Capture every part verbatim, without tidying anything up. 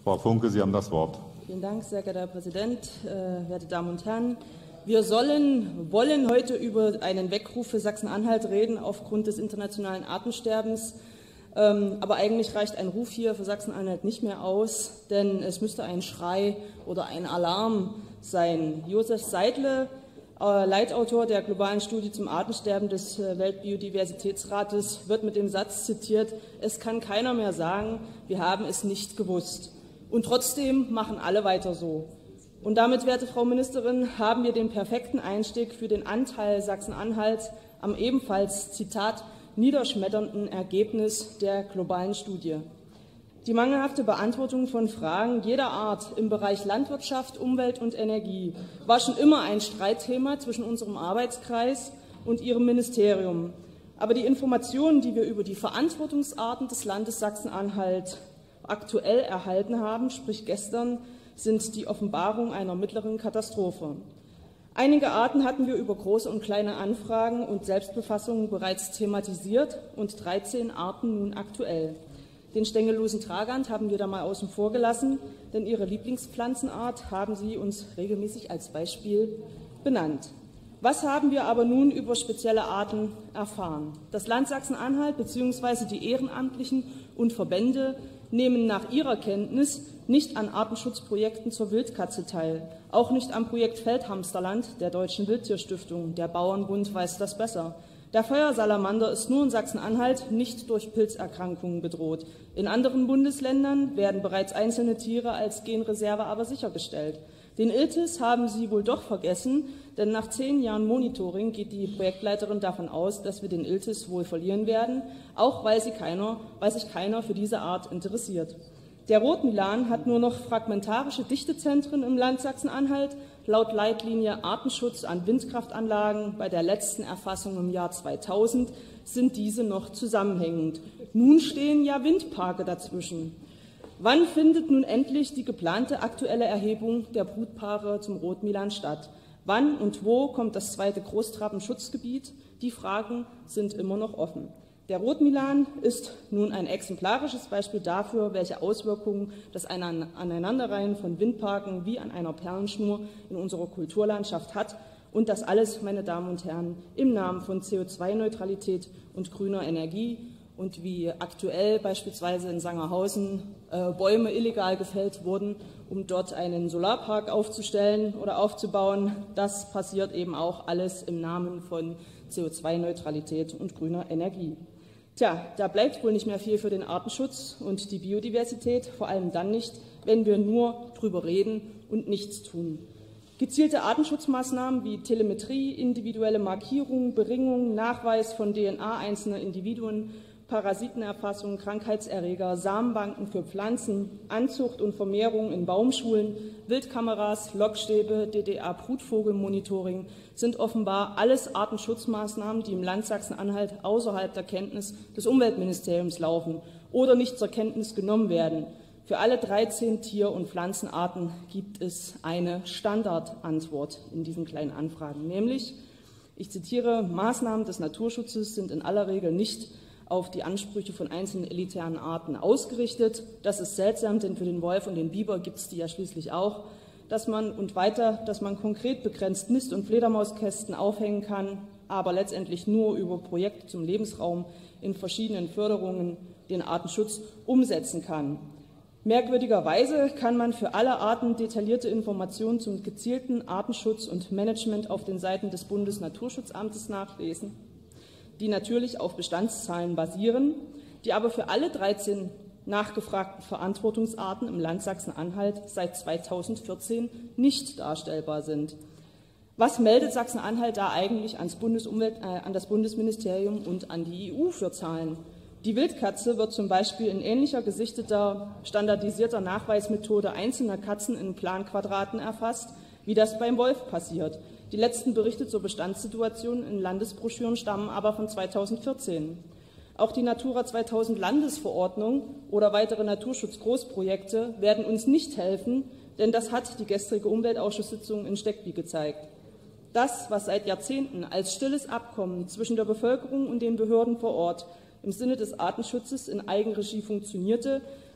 Frau Funke, Sie haben das Wort. Vielen Dank, sehr geehrter Herr Präsident, äh, werte Damen und Herren. Wir sollen, wollen heute über einen Weckruf für Sachsen-Anhalt reden aufgrund des internationalen Artensterbens. Ähm, aber eigentlich reicht ein Ruf hier für Sachsen-Anhalt nicht mehr aus, denn es müsste ein Schrei oder ein Alarm sein. Josef Seidle, äh, Leitautor der globalen Studie zum Artensterben des äh, Weltbiodiversitätsrates, wird mit dem Satz zitiert: Es kann keiner mehr sagen, wir haben es nicht gewusst. Und trotzdem machen alle weiter so. Und damit, werte Frau Ministerin, haben wir den perfekten Einstieg für den Anteil Sachsen-Anhalts am ebenfalls, Zitat, niederschmetternden Ergebnis der globalen Studie. Die mangelhafte Beantwortung von Fragen jeder Art im Bereich Landwirtschaft, Umwelt und Energie war schon immer ein Streitthema zwischen unserem Arbeitskreis und Ihrem Ministerium. Aber die Informationen, die wir über die Verantwortungsarten des Landes Sachsen-Anhalt aktuell erhalten haben, sprich gestern, sind die Offenbarung einer mittleren Katastrophe. Einige Arten hatten wir über große und kleine Anfragen und Selbstbefassungen bereits thematisiert und dreizehn Arten nun aktuell. Den stängellosen Tragant haben wir da mal außen vor gelassen, denn Ihre Lieblingspflanzenart haben Sie uns regelmäßig als Beispiel benannt. Was haben wir aber nun über spezielle Arten erfahren? Das Land Sachsen-Anhalt bzw. die Ehrenamtlichen und Verbände nehmen nach ihrer Kenntnis nicht an Artenschutzprojekten zur Wildkatze teil, auch nicht am Projekt Feldhamsterland der Deutschen Wildtierstiftung. Der Bauernbund weiß das besser. Der Feuersalamander ist nur in Sachsen-Anhalt nicht durch Pilzerkrankungen bedroht. In anderen Bundesländern werden bereits einzelne Tiere als Genreserve aber sichergestellt. Den Iltis haben Sie wohl doch vergessen, denn nach zehn Jahren Monitoring geht die Projektleiterin davon aus, dass wir den Iltis wohl verlieren werden, auch weil, sie keiner, weil sich keiner für diese Art interessiert. Der Rotmilan hat nur noch fragmentarische Dichtezentren im Land Sachsen-Anhalt, laut Leitlinie Artenschutz an Windkraftanlagen. Bei der letzten Erfassung im Jahr zweitausend sind diese noch zusammenhängend. Nun stehen ja Windparke dazwischen. Wann findet nun endlich die geplante aktuelle Erhebung der Brutpaare zum Rotmilan statt? Wann und wo kommt das zweite Großtrappenschutzgebiet? Die Fragen sind immer noch offen. Der Rotmilan ist nun ein exemplarisches Beispiel dafür, welche Auswirkungen das Aneinanderreihen von Windparken wie an einer Perlenschnur in unserer Kulturlandschaft hat. Und das alles, meine Damen und Herren, im Namen von C O zwei Neutralität und grüner Energie. Und wie aktuell beispielsweise in Sangerhausen äh, Bäume illegal gefällt wurden, um dort einen Solarpark aufzustellen oder aufzubauen, das passiert eben auch alles im Namen von C O zwei Neutralität und grüner Energie. Tja, da bleibt wohl nicht mehr viel für den Artenschutz und die Biodiversität, vor allem dann nicht, wenn wir nur drüber reden und nichts tun. Gezielte Artenschutzmaßnahmen wie Telemetrie, individuelle Markierung, Beringung, Nachweis von D N A einzelner Individuen, Parasitenerfassung, Krankheitserreger, Samenbanken für Pflanzen, Anzucht und Vermehrung in Baumschulen, Wildkameras, Lockstäbe, D D A-Brutvogelmonitoring sind offenbar alles Artenschutzmaßnahmen, die im Land Sachsen-Anhalt außerhalb der Kenntnis des Umweltministeriums laufen oder nicht zur Kenntnis genommen werden. Für alle dreizehn Tier- und Pflanzenarten gibt es eine Standardantwort in diesen kleinen Anfragen, nämlich, ich zitiere, Maßnahmen des Naturschutzes sind in aller Regel nicht auf die Ansprüche von einzelnen elitären Arten ausgerichtet. Das ist seltsam, denn für den Wolf und den Biber gibt es die ja schließlich auch. Dass man und weiter, dass man konkret begrenzt Nist- und Fledermauskästen aufhängen kann, aber letztendlich nur über Projekte zum Lebensraum in verschiedenen Förderungen den Artenschutz umsetzen kann. Merkwürdigerweise kann man für alle Arten detaillierte Informationen zum gezielten Artenschutz und Management auf den Seiten des Bundesnaturschutzamtes nachlesen, die natürlich auf Bestandszahlen basieren, die aber für alle dreizehn nachgefragten Verantwortungsarten im Land Sachsen-Anhalt seit zweitausendvierzehn nicht darstellbar sind. Was meldet Sachsen-Anhalt da eigentlich ans Bundesumwelt, äh, an das Bundesministerium und an die E U für Zahlen? Die Wildkatze wird zum Beispiel in ähnlicher gesichteter, standardisierter Nachweismethode einzelner Katzen in Planquadraten erfasst, wie das beim Wolf passiert. Die letzten Berichte zur Bestandssituation in Landesbroschüren stammen aber von zweitausendvierzehn. Auch die Natura zweitausend Landesverordnung oder weitere Naturschutzgroßprojekte werden uns nicht helfen, denn das hat die gestrige Umweltausschusssitzung in Steckby gezeigt. Das, was seit Jahrzehnten als stilles Abkommen zwischen der Bevölkerung und den Behörden vor Ort im Sinne des Artenschutzes in Eigenregie funktionierte,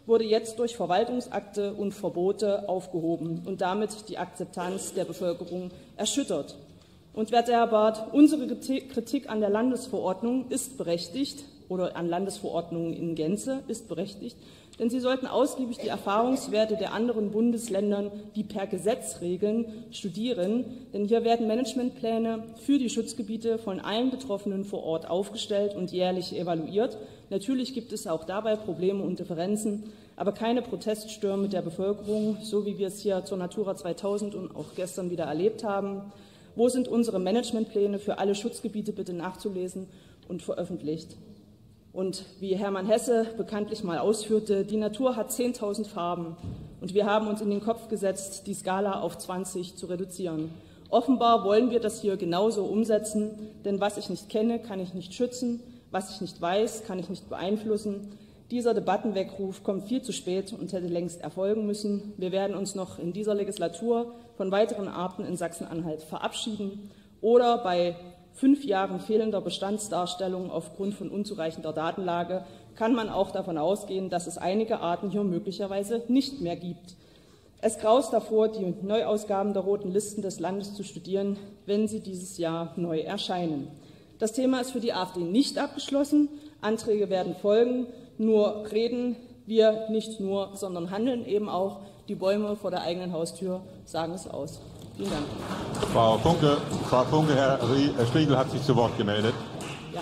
wurde jetzt durch Verwaltungsakte und Verbote aufgehoben und damit die Akzeptanz der Bevölkerung erschüttert. Und, werter Herr Barth, unsere Kritik an der Landesverordnung ist berechtigt, oder an Landesverordnungen in Gänze ist berechtigt, denn Sie sollten ausgiebig die Erfahrungswerte der anderen Bundesländern, die per Gesetz regeln, studieren, denn hier werden Managementpläne für die Schutzgebiete von allen Betroffenen vor Ort aufgestellt und jährlich evaluiert. Natürlich gibt es auch dabei Probleme und Differenzen, aber keine Proteststürme der Bevölkerung, so wie wir es hier zur Natura zweitausend und auch gestern wieder erlebt haben. Wo sind unsere Managementpläne für alle Schutzgebiete bitte nachzulesen und veröffentlicht? Und wie Hermann Hesse bekanntlich mal ausführte, die Natur hat zehntausend Farben und wir haben uns in den Kopf gesetzt, die Skala auf zwanzig zu reduzieren. Offenbar wollen wir das hier genauso umsetzen, denn was ich nicht kenne, kann ich nicht schützen, was ich nicht weiß, kann ich nicht beeinflussen. Dieser Debattenweckruf kommt viel zu spät und hätte längst erfolgen müssen. Wir werden uns noch in dieser Legislatur von weiteren Arten in Sachsen-Anhalt verabschieden oder bei fünf Jahren fehlender Bestandsdarstellung aufgrund von unzureichender Datenlage kann man auch davon ausgehen, dass es einige Arten hier möglicherweise nicht mehr gibt. Es graust davor, die Neuausgaben der roten Listen des Landes zu studieren, wenn sie dieses Jahr neu erscheinen. Das Thema ist für die AfD nicht abgeschlossen. Anträge werden folgen. Nur reden wir nicht nur, sondern handeln eben auch. Die Bäume vor der eigenen Haustür sagen es aus. Vielen Dank. Frau Funke, Frau Funke, Herr Striegel hat sich zu Wort gemeldet. Ja.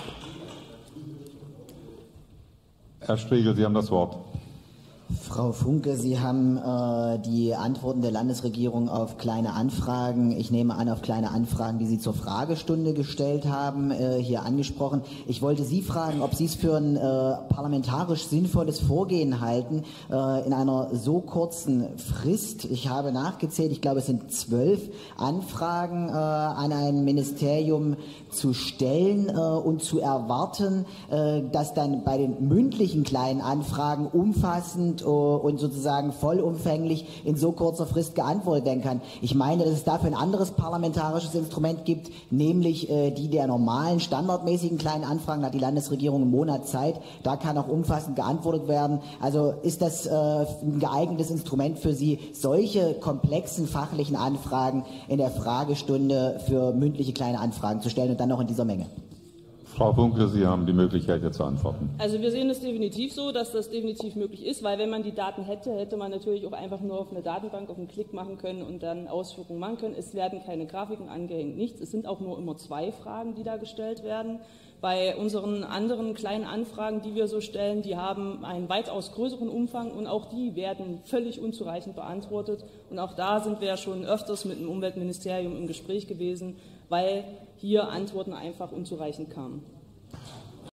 Herr Striegel, Sie haben das Wort. Frau Funke, Sie haben äh, die Antworten der Landesregierung auf Kleine Anfragen, ich nehme an, auf Kleine Anfragen, die Sie zur Fragestunde gestellt haben, äh, hier angesprochen. Ich wollte Sie fragen, ob Sie es für ein äh, parlamentarisch sinnvolles Vorgehen halten, äh, in einer so kurzen Frist, ich habe nachgezählt, ich glaube, es sind zwölf Anfragen äh, an ein Ministerium zu stellen äh, und zu erwarten, äh, dass dann bei den mündlichen Kleinen Anfragen umfassend und sozusagen vollumfänglich in so kurzer Frist geantwortet werden kann. Ich meine, dass es dafür ein anderes parlamentarisches Instrument gibt, nämlich äh, die der normalen, standardmäßigen kleinen Anfragen. Da hat die Landesregierung einen Monat Zeit. Da kann auch umfassend geantwortet werden. Also ist das äh, ein geeignetes Instrument für Sie, solche komplexen fachlichen Anfragen in der Fragestunde für mündliche kleine Anfragen zu stellen und dann noch in dieser Menge? Frau Funke, Sie haben die Möglichkeit, jetzt zu antworten. Also wir sehen es definitiv so, dass das definitiv möglich ist, weil wenn man die Daten hätte, hätte man natürlich auch einfach nur auf eine Datenbank auf einen Klick machen können und dann Ausführungen machen können. Es werden keine Grafiken angehängt, nichts. Es sind auch nur immer zwei Fragen, die da gestellt werden. Bei unseren anderen kleinen Anfragen, die wir so stellen, die haben einen weitaus größeren Umfang und auch die werden völlig unzureichend beantwortet. Und auch da sind wir ja schon öfters mit dem Umweltministerium im Gespräch gewesen, weil hier Antworten einfach unzureichend kamen.